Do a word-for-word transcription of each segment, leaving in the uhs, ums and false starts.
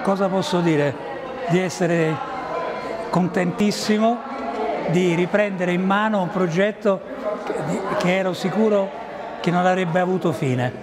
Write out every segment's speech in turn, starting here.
cosa posso dire? Di essere contentissimo di riprendere in mano un progetto che ero sicuro che non avrebbe avuto fine.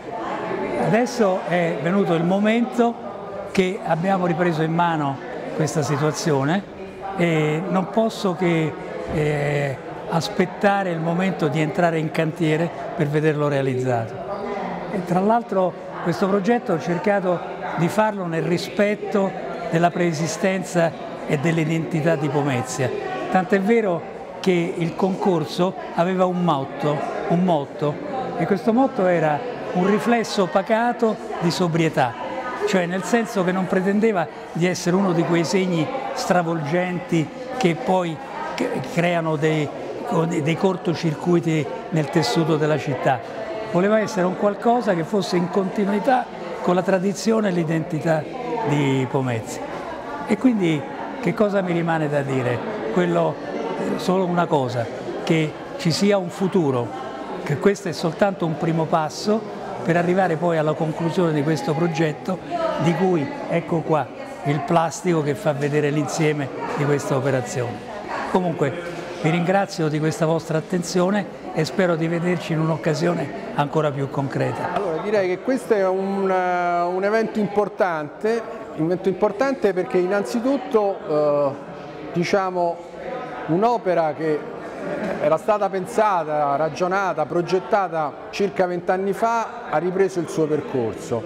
Adesso è venuto il momento che abbiamo ripreso in mano questa situazione e non posso che eh, aspettare il momento di entrare in cantiere per vederlo realizzato. E tra l'altro questo progetto ho cercato di farlo nel rispetto della preesistenza e dell'identità di Pomezia. Tant'è vero che il concorso aveva un motto, un motto, e questo motto era un riflesso pacato di sobrietà, cioè nel senso che non pretendeva di essere uno di quei segni stravolgenti che poi creano dei, dei cortocircuiti nel tessuto della città. Voleva essere un qualcosa che fosse in continuità con la tradizione e l'identità di Pomezia. E quindi che cosa mi rimane da dire? Quello, solo una cosa, che ci sia un futuro, che questo è soltanto un primo passo per arrivare poi alla conclusione di questo progetto, di cui ecco qua il plastico che fa vedere l'insieme di questa operazione. Comunque vi ringrazio di questa vostra attenzione e spero di vederci in un'occasione ancora più concreta. Allora direi che questo è un, uh, un evento importante, un evento importante perché innanzitutto uh, diciamo un'opera che era stata pensata, ragionata, progettata circa vent'anni fa ha ripreso il suo percorso.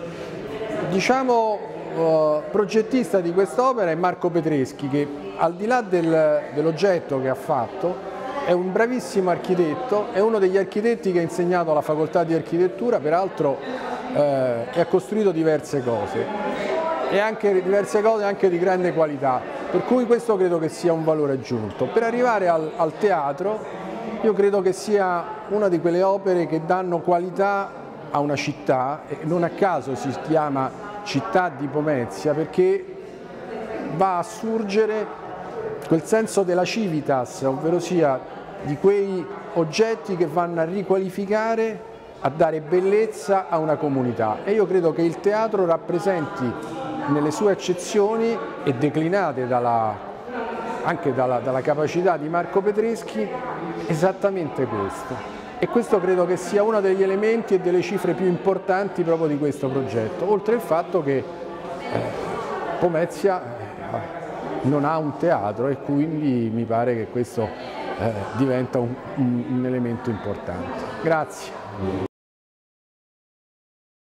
Diciamo uh, progettista di quest'opera è Marco Petreschi, che al di là del, dell'oggetto che ha fatto è un bravissimo architetto, è uno degli architetti che ha insegnato alla facoltà di architettura, peraltro eh, e ha costruito diverse cose e anche diverse cose anche di grande qualità, per cui questo credo che sia un valore aggiunto. Per arrivare al, al teatro io credo che sia una di quelle opere che danno qualità a una città, e non a caso si chiama Città di Pomezia, perché va a surgere quel senso della civitas, ovvero sia di quei oggetti che vanno a riqualificare, a dare bellezza a una comunità, e io credo che il teatro rappresenti nelle sue accezioni e declinate dalla, anche dalla, dalla capacità di Marco Petreschi esattamente questo, e questo credo che sia uno degli elementi e delle cifre più importanti proprio di questo progetto, oltre al fatto che eh, Pomezia eh, non ha un teatro e quindi mi pare che questo eh, diventa un, un, un elemento importante. Grazie.